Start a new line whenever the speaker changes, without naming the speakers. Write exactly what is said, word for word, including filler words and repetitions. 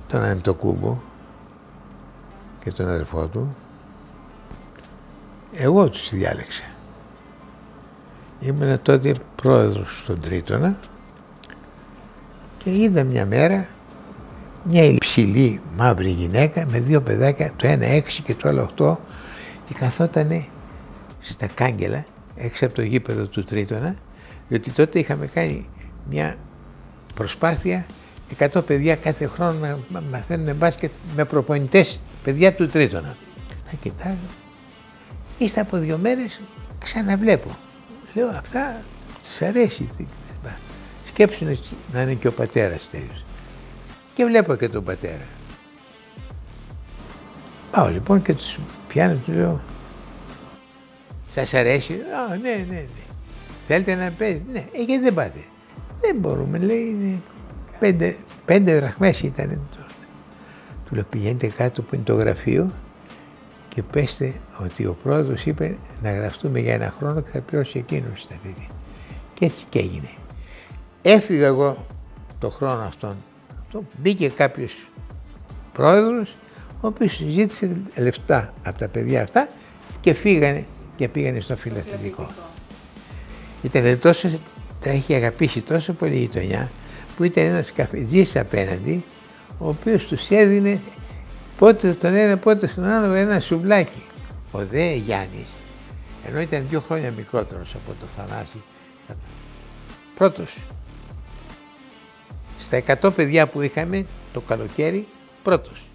τον Αντοκούμπο και τον αδερφό του, εγώ τους διάλεξα. Ήμουν τότε πρόεδρος στον Τρίτονα και είδα μια μέρα μια υψηλή μαύρη γυναίκα με δύο παιδάκια, το ένα έξι και το άλλο οκτώ, και καθότανε στα κάγκελα έξω από το γήπεδο του Τρίτονα, διότι τότε είχαμε κάνει μια προσπάθεια εκατό παιδιά κάθε χρόνο να μαθαίνουν μπάσκετ με προπονητές παιδιά του Τρίτονα. Θα κοιτάζω, ύστερα από δύο μέρες ξαναβλέπω. Λέω, αυτά τους αρέσει. Σκέψουν να είναι και ο πατέρας τέλος. Και βλέπω και τον πατέρα. Πάω λοιπόν και τους πιάνω, τους λέω, σας αρέσει? Α, ναι, ναι, ναι. Θέλετε να παίζετε? Ναι. Ε, γιατί δεν πάτε? Δεν μπορούμε, λέει, είναι πέντε, πέντε δραχμές ήταν. Του λέω, πηγαίνετε κάτω που είναι το γραφείο και πέστε ότι ο πρόεδρος είπε να γραφτούμε για ένα χρόνο και θα πληρώσει εκείνος τα παιδιά. Και έτσι και έγινε. Έφυγα εγώ το χρόνο αυτόν. Μπήκε κάποιος πρόεδρος, ο οποίος ζήτησε λεφτά από τα παιδιά αυτά και φύγανε και πήγανε στο φιλαθλητικό. Ήταν τόσο, τα είχε αγαπήσει τόσο πολύ η γειτονιά, που ήταν ένας καφετζής απέναντι, ο οποίος τους έδινε πότε τον ένα, πότε στον άλλο ένα σουβλάκι. Ο δε Γιάννης, ενώ ήταν δύο χρόνια μικρότερος από το Θανάση, πρώτος. Στα εκατό παιδιά που είχαμε το καλοκαίρι, πρώτος.